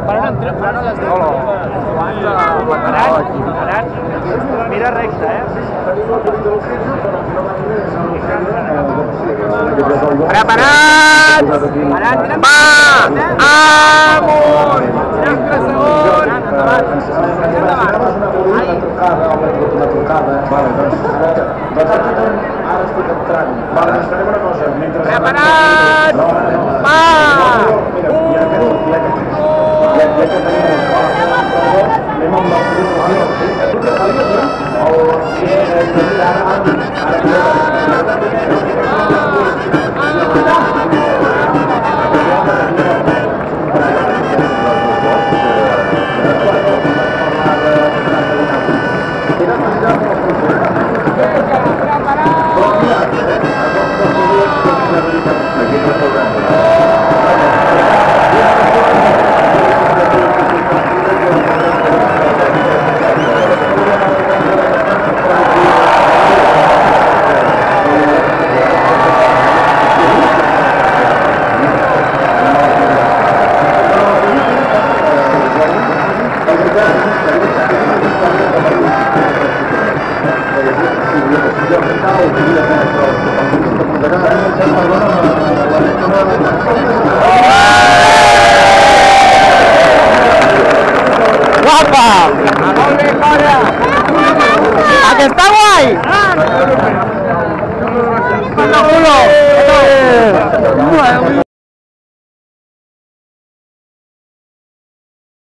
Per on les diu? Aran, mira recte, Preparat! Va! Amunt! 30 segons! La trucada. Ara estic entrant. Farem una cosa. Preparat! Va! Guapa! ¿A que está guay?